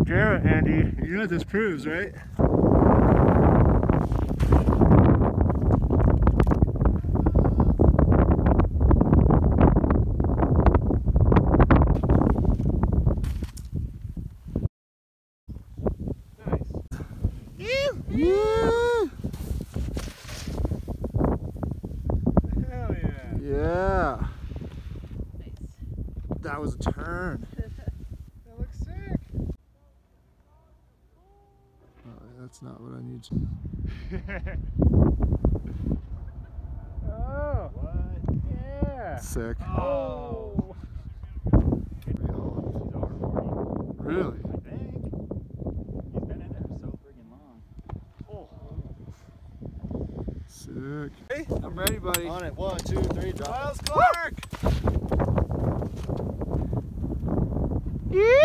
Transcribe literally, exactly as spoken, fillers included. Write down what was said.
Garrett, Andy, you know what this proves, right? Yeah! Hell yeah! Yeah! Nice. That was a turn. That looks sick. Oh, that's not what I need to. Oh! What? Yeah! Sick. Oh! Really? I think. He's been in there so friggin' long. Oh. Sick. Hey, I'm ready, buddy. on it. One, two, three, drop. Miles Clark! Yeah!